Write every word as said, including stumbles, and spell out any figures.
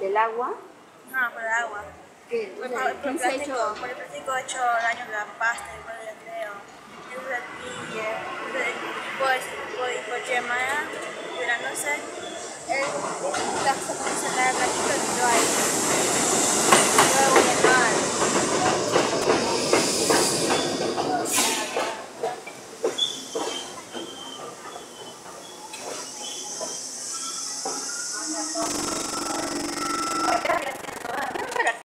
del agua. No, por el agua. ¿Qué? Por, O sea, por, por, ¿quién el se ha plástico, hecho? por el plástico ha hecho daño a la pasta y por el creo. Es la pille, pues, pues, por llamar, llorándose, él la se comienza a dar ratito y lo hay. Luego ya no hay.